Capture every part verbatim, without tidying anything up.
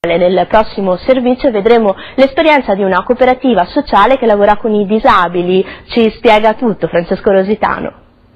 Nel prossimo servizio vedremo l'esperienza di una cooperativa sociale che lavora con i disabili. Ci spiega tutto Francesco Rositano.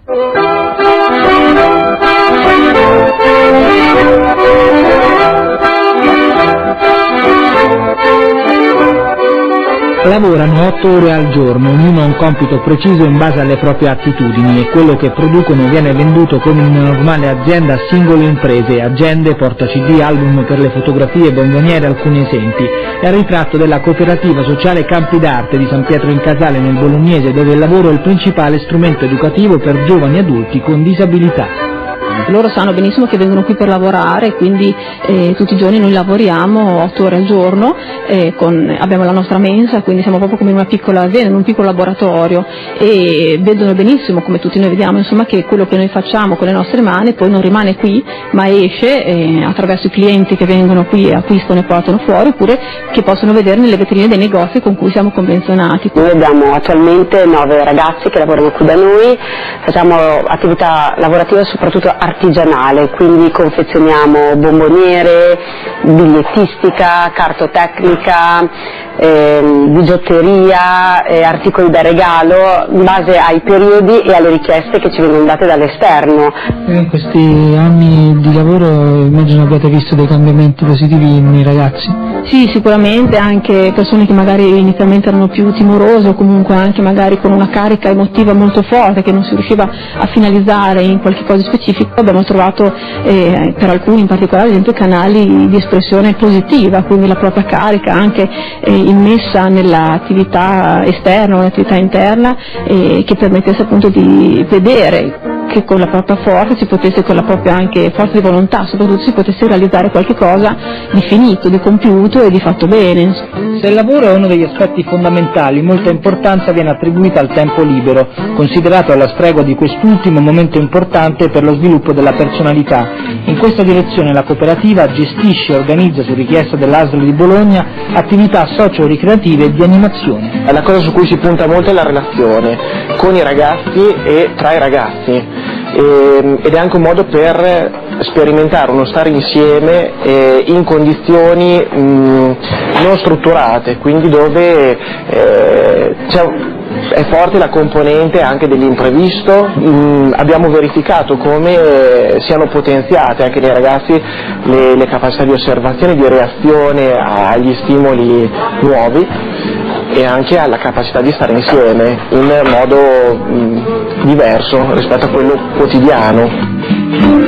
Lavorano otto ore al giorno, ognuno ha un compito preciso in base alle proprie attitudini e quello che producono viene venduto come in una normale azienda a singole imprese, agende, porta C D, album per le fotografie, bomboniere, alcuni esempi. È il ritratto della cooperativa sociale Campi d'Arte di San Pietro in Casale nel Bolognese, dove il lavoro è il principale strumento educativo per giovani adulti con disabilità. Loro sanno benissimo che vengono qui per lavorare, quindi eh, tutti i giorni noi lavoriamo otto ore al giorno, eh, con, abbiamo la nostra mensa, quindi siamo proprio come in una piccola azienda, in un piccolo laboratorio, e vedono benissimo, come tutti noi vediamo, insomma, che quello che noi facciamo con le nostre mani poi non rimane qui, ma esce eh, attraverso i clienti che vengono qui e acquistano e portano fuori, oppure che possono vedere nelle vetrine dei negozi con cui siamo convenzionati. Noi abbiamo attualmente nove ragazzi che lavorano qui da noi, facciamo attività lavorativa soprattutto artigianale, quindi confezioniamo bomboniere, bigliettistica, cartotecnica, eh, bigiotteria, eh, articoli da regalo, in base ai periodi e alle richieste che ci vengono date dall'esterno. In questi anni di lavoro immagino abbiate visto dei cambiamenti positivi nei ragazzi. Sì, sicuramente, anche persone che magari inizialmente erano più timorose o comunque anche magari con una carica emotiva molto forte che non si riusciva a finalizzare in qualche cosa specifico, abbiamo trovato eh, per alcuni in particolare ad esempio canali di espressione positiva, quindi la propria carica anche eh, immessa nell'attività esterna o nell'attività interna, eh, che permettesse appunto di vedere che con la propria forza si potesse, con la propria anche forza di volontà soprattutto, si potesse realizzare qualche cosa di finito, di compiuto e di fatto bene. Se il lavoro è uno degli aspetti fondamentali, molta importanza viene attribuita al tempo libero, considerato alla stregua di quest'ultimo momento importante per lo sviluppo della personalità. In questa direzione la cooperativa gestisce e organizza, su richiesta dell'A S L di Bologna, attività socio-ricreative e di animazione. La cosa su cui si punta molto è la relazione con i ragazzi e tra i ragazzi. Ed è anche un modo per sperimentare uno stare insieme eh, in condizioni mh, non strutturate, quindi dove eh, è forte la componente anche dell'imprevisto. Mh, abbiamo verificato come siano potenziate anche nei ragazzi le, le capacità di osservazione, di reazione agli stimoli nuovi e anche alla capacità di stare insieme in modo mh, diverso rispetto a quello quotidiano.